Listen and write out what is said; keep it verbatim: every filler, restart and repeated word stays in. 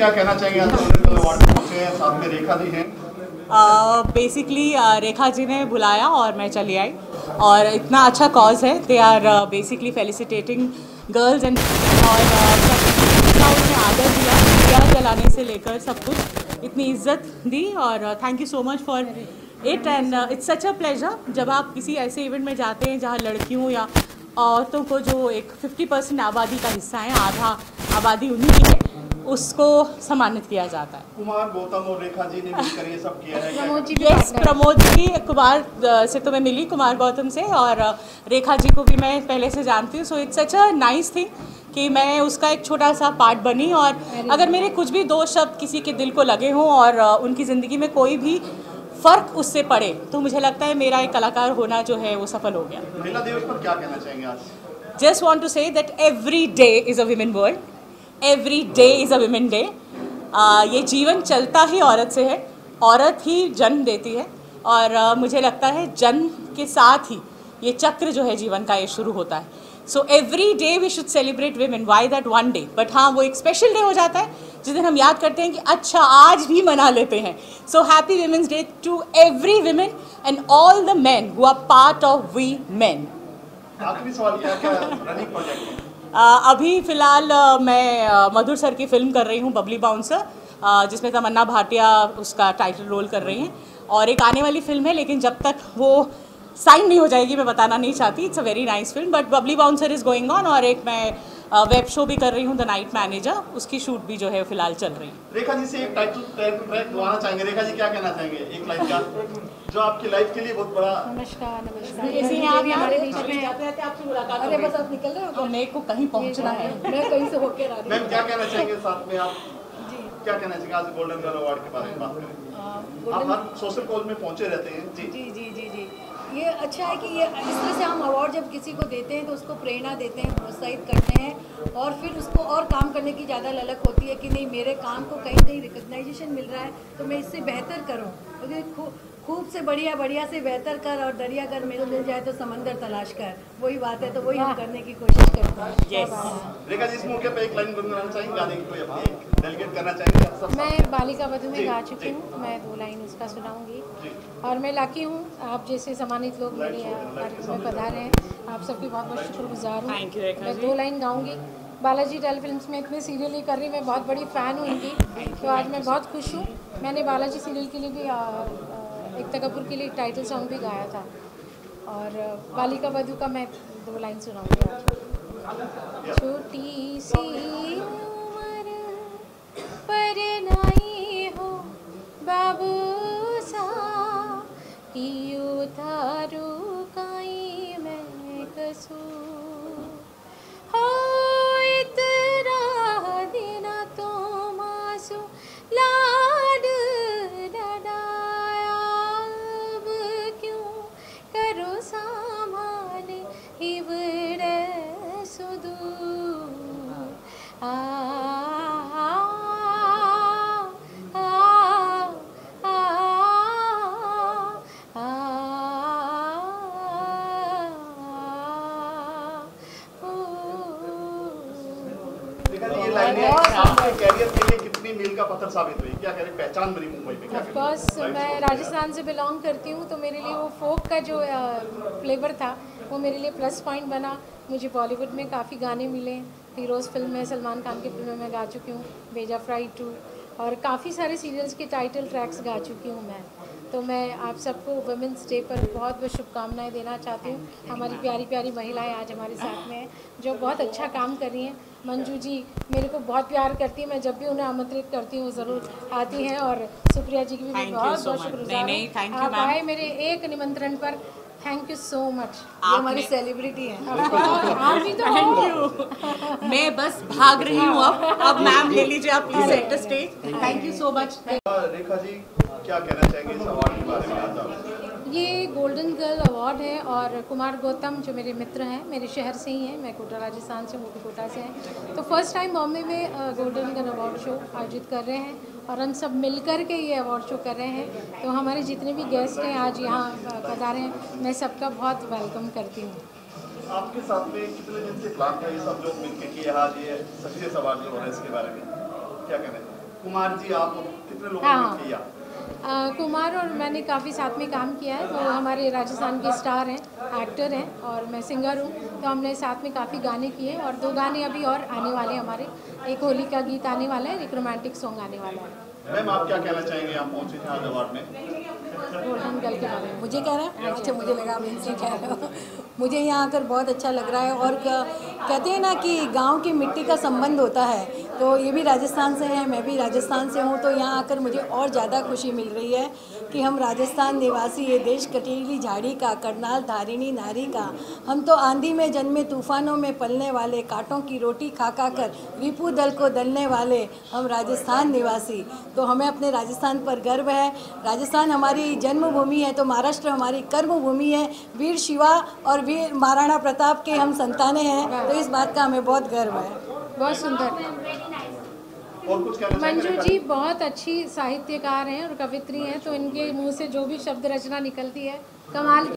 क्या कहना चाहेंगे? आज गोल्डन गर्ल अवार्ड पहुंचे हैं, साथ में रेखा जी हैं। Basically uh, uh, Rekha ji ने बुलाया और मैं चली आई, और इतना अच्छा कॉज है। They are basically felicitating girls and और इतना उन्हें आदर दिया, दिया जलाने से लेकर सब कुछ, इतनी इज्जत दी, और thank you so much for it. And it's such a pleasure जब आप किसी ऐसे इवेंट में जाते हैं जहाँ लड़कियों या औरतों को, जो एक फिफ्टी परसेंट आबादी का हिस्सा है, आधा आबादी उन्हीं की है, उसको सम्मानित किया जाता है। कुमार गौतम और रेखा जी ने मिलकर ये सब किया है। प्रमोद जी, यस, प्रमोद जी, कुमार से तो मैं मिली, कुमार गौतम से, और रेखा जी को भी मैं पहले से जानती हूँ। So it's such a nice thing कि मैं उसका एक छोटा सा पार्ट बनी, और अगर मेरे कुछ भी दो शब्द किसी के दिल को लगे हों और उनकी ज़िंदगी में कोई भी फ़र्क उससे पड़े, तो मुझे लगता है मेरा एक कलाकार होना जो है वो सफल हो गया। महिला दिवस पर क्या कहना चाहेंगे आज? Just want to say that every day is a women world, every day is a women day. ये जीवन चलता ही औरत से है, औरत ही जन्म देती है, और uh, मुझे लगता है जन्म के साथ ही ये चक्र जो है जीवन का, ये शुरू होता है। So every day we should celebrate women, why that one day, but हाँ, वो एक स्पेशल डे हो जाता है जिस दिन हम याद करते हैं कि अच्छा आज भी मना लेते हैं। So happy women's day to every women and all the man who are part of we man. आखिरी सवाल, क्या क्या रनिंग प्रोजेक्ट है? Uh, अभी फ़िलहाल uh, मैं uh, मधुर सर की फ़िल्म कर रही हूँ, बबली बाउंसर, uh, जिसमें तमन्ना भाटिया उसका टाइटल रोल कर रही हैं, और एक आने वाली फ़िल्म है, लेकिन जब तक वो साइन नहीं हो जाएगी मैं बताना नहीं चाहती। It's a very nice film, but Babli Bouncer is going on, और एक मैं वेब शो भी कर रही हूँ, द नाइट मैनेजर, उसकी शूट भी जो है फ़िलहाल चल रही है। रेखा जी से एक टाइटल ट्रैक गवाना चाहेंगे। रेखा जी क्या कहना चाहेंगे एक लाइन का, जो आपकी लाइफ के लिए बहुत बड़ा? नमस्कार नमस्कार, ऐसे ही आप हमारे बीच में जाते जाते आपसे मुलाकात हो गई। अरे बस आप निकल रहे हो तो मेरे को कहीं पहुंचना है, मैं कहीं से होके आ रही हूँ। मैम क्या कहना चाहेंगे साथ में आप? जी क्या कहना चाहेंगे आज गोल्डन गर्ल अवार्ड के बारे में बात करें? आप हर सोशल कॉज में पहुंचे रहते हैं। जी जी जी जी जी ये अच्छा है कि ये इस तरह से हम अवार्ड जब किसी को देते हैं तो उसको प्रेरणा देते हैं, प्रोत्साहित करते हैं, और फिर उसको और काम करने की ज़्यादा ललक होती है कि नहीं, मेरे काम को कहीं कहीं रिकग्नाइजेशन मिल रहा है तो मैं इससे बेहतर करूँ, क्योंकि खूब खूब से बढ़िया, बढ़िया से बेहतर कर, और दरिया अगर मिल मिल जाए तो समंदर तलाश कर, वही बात है। तो वही हम करने की कोशिश करते हैं। yes. रेखा जी इस मौके पे एक लाइन गुनगुनाना चाहेंगे, गाने की कोई अपनी डेलीकेट करना चाहेंगे आप सब? मैं बालिका वधू में गा चुकी हूँ, मैं दो लाइन उसका सुनाऊंगी, और मैं लाकी हूँ आप जैसे सम्मानित लोग मेरे कार्यक्रम में पधारे हैं, आप सबकी बहुत बहुत शुक्रगुजार हूँ। मैं दो लाइन गाऊंगी। बालाजी टेलीफिल्म्स में इतने सीरियल ही कर रही, मैं बहुत बड़ी फ़ैन हूँ इनकी, तो आज मैं बहुत खुश हूँ। मैंने बालाजी सीरियल के लिए भी एकता कपूर के लिए टाइटल सॉन्ग भी गाया था, और बालिका वधू का मैं दो लाइन सुनाऊंगी आपको। छोटी सी उम्र पर नाई हो बाबू सा, कियो थारो काई मैं कसूर, हो इतना दिन तो मासू लाड डडाया, अब क्यों करो संभाले हिवड़े सुदूर। आ आ आ आ ये लाइनें आपके कैरियर के लिए कितनी मील का पत्थर साबित हुई? क्या कह रहे, पहचान बनी मुंबई में? ऑफ कोर्स मैं राजस्थान से बिलोंग करती हूँ, तो मेरे लिए वो फोक का जो फ्लेवर था वो मेरे लिए प्लस पॉइंट बना। मुझे बॉलीवुड में काफ़ी गाने मिले, हीरोज़ फिल्म में, सलमान खान की फिल्म में मैं गा चुकी हूँ, भेजा फ्राई टू, और काफ़ी सारे सीरियल्स के टाइटल ट्रैक्स गा चुकी हूँ मैं। तो मैं आप सबको वुमेंस डे पर बहुत बहुत शुभकामनाएं देना चाहती हूँ। हमारी प्यारी प्यारी महिलाएं आज हमारे साथ में हैं जो बहुत अच्छा काम कर रही हैं। मंजू जी मेरे को बहुत प्यार करती है, मैं जब भी उन्हें आमंत्रित करती हूँ ज़रूर आती हैं, और सुप्रिया जी की भी मैं बहुत बहुत शुक्रगुजार हूँ। आप आए मेरे एक निमंत्रण पर, थैंक यू सो मच। ये हमारी सेलिब्रिटी है। आप भी तो थैंक यू। मैं बस भाग रही हूँ अब अब मैम ले लीजिए आप please centre stage. Thank you so much. Rekha ji क्या कहना चाहेंगे इस अवार्ड के बारे में? आज आप ये गोल्डन गर्ल अवार्ड है, और कुमार गौतम जो मेरे मित्र हैं, मेरे शहर से ही हैं, मैं कोटा राजस्थान से, वो भी कोटा से हैं, तो फर्स्ट टाइम बॉम्बे में गोल्डन गर्ल अवार्ड शो आयोजित कर रहे हैं, और हम सब मिलकर के ये अवार्ड शो कर रहे हैं। तो हमारे जितने भी गेस्ट हैं आज यहाँ पधारे हैं, मैं सबका बहुत वेलकम करती हूँ। आपके साथ में कितने दिन से प्लान था ये सब लोग मिलकर किए आज ये सक्सेस अवार्ड जो हो रहा है, इसके बारे में क्या कहना है? कुमार जी आप कितने लोगों हाँ। ने किया? आ, कुमार और मैंने काफ़ी साथ में काम किया है। वो हमारे राजस्थान के स्टार हैं, एक्टर हैं और मैं सिंगर हूँ, तो हमने साथ में काफ़ी गाने किए और दो गाने अभी और आने वाले हैं हमारे। एक होली का गीत आने वाला है, एक रोमांटिक सॉन्ग आने वाला है। मैम आप क्या कहना चाहेंगे, आप पहुंचे थे आज अवार्ड में? गोल्डन गर्ल के बारे में मुझे कह रहा है अच्छा, मुझे लगा आप इनसे कह रहे हो। मुझे यहाँ आकर बहुत अच्छा लग रहा है और क्या कहते हैं ना कि गांव की मिट्टी का संबंध होता है, तो ये भी राजस्थान से है, मैं भी राजस्थान से हूँ, तो यहाँ आकर मुझे और ज़्यादा खुशी मिल रही है कि हम राजस्थान निवासी, ये देश कटीली झाड़ी का, करनाल धारिणी नारी का, हम तो आंधी में जन्मे, तूफानों में पलने वाले, कांटों की रोटी खा खा कर रिपू दल को दलने वाले हम राजस्थान निवासी, तो हमें अपने राजस्थान पर गर्व है। राजस्थान हमारी जन्मभूमि है तो महाराष्ट्र हमारी कर्मभूमि है। वीर शिवा और वीर महाराणा प्रताप के हम संतानें हैं, तो इस बात का हमें बहुत गर्व है। बहुत सुंदर। और कुछ कहना मंजू चाहेंगे? जी बहुत अच्छी साहित्यकार हैं और कवित्री हैं, तो इनके मुंह से जो भी शब्द रचना निकलती है कमाल